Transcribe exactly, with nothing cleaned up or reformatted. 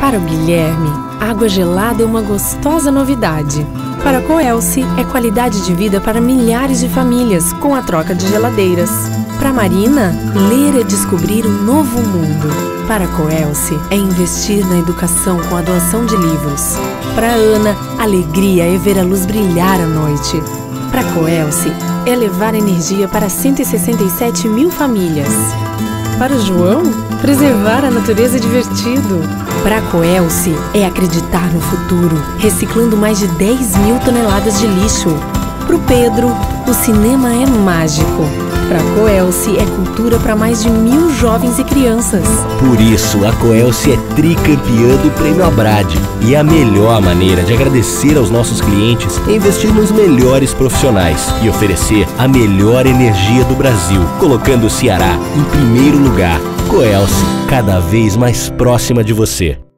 Para o Guilherme, água gelada é uma gostosa novidade. Para a Coelce, é qualidade de vida para milhares de famílias, com a troca de geladeiras. Para a Marina, ler é descobrir um novo mundo. Para a Coelce, é investir na educação com a doação de livros. Para a Ana, alegria é ver a luz brilhar à noite. Para a Coelce, é levar energia para cento e sessenta e sete mil famílias. Para o João, preservar a natureza é divertido. Para a Coelce, é acreditar no futuro, reciclando mais de dez mil toneladas de lixo. Para o Pedro, o cinema é mágico. Para a Coelce, é cultura para mais de mil jovens e crianças. Por isso, a Coelce é tricampeã do Prêmio Abrad. E a melhor maneira de agradecer aos nossos clientes é investir nos melhores profissionais e oferecer a melhor energia do Brasil, colocando o Ceará em primeiro lugar. Coelce, cada vez mais próxima de você.